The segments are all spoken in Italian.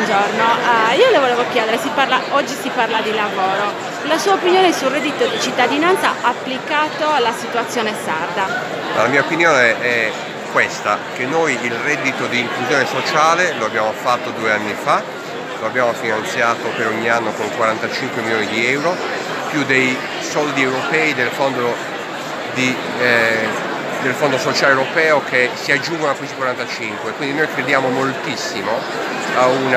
buongiorno. Io le volevo chiedere, oggi si parla di lavoro, la sua opinione sul reddito di cittadinanza applicato alla situazione sarda? La mia opinione è questa, che noi il reddito di inclusione sociale lo abbiamo fatto 2 anni fa, lo abbiamo finanziato per ogni anno con 45 milioni di euro, più dei soldi europei del Fondo Sociale Europeo che si aggiungono a questi 45, quindi noi crediamo moltissimo a un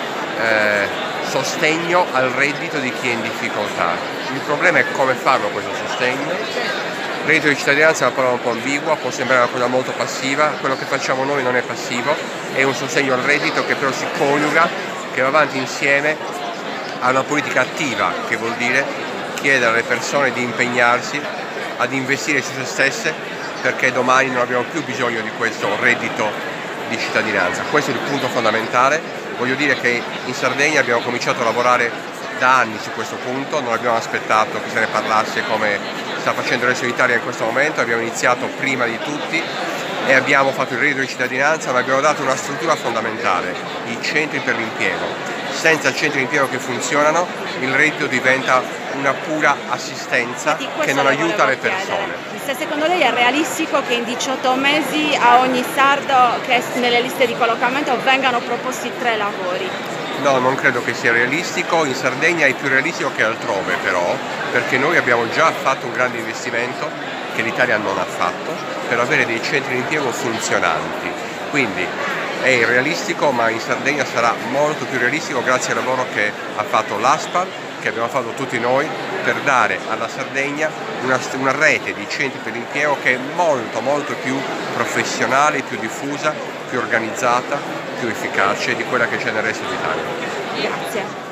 sostegno al reddito di chi è in difficoltà. Il problema è come farlo questo sostegno. Il reddito di cittadinanza è una parola un po' ambigua, può sembrare una cosa molto passiva, quello che facciamo noi non è passivo, è un sostegno al reddito che però si coniuga, che va avanti insieme a una politica attiva, che vuol dire chiedere alle persone di impegnarsi, ad investire su se stesse, perché domani non abbiamo più bisogno di questo reddito di cittadinanza. Questo è il punto fondamentale. Voglio dire che in Sardegna abbiamo cominciato a lavorare da anni su questo punto, non abbiamo aspettato che se ne parlasse come sta facendo il resto d'Italia in questo momento, abbiamo iniziato prima di tutti e abbiamo fatto il reddito di cittadinanza, ma abbiamo dato una struttura fondamentale, i centri per l'impiego. Senza centri di impiego che funzionano, il reddito diventa una pura assistenza che non aiuta le persone. Se secondo lei è realistico che in 18 mesi a ogni sardo che è nelle liste di collocamento vengano proposti 3 lavori? No, non credo che sia realistico. In Sardegna è più realistico che altrove però, perché noi abbiamo già fatto un grande investimento che l'Italia non ha fatto per avere dei centri di impiego funzionanti. Quindi è irrealistico, ma in Sardegna sarà molto più realistico grazie al lavoro che ha fatto l'ASPAL, che abbiamo fatto tutti noi, per dare alla Sardegna una rete di centri per l'impiego che è molto più professionale, più diffusa, più organizzata, più efficace di quella che c'è nel resto d'Italia. Grazie.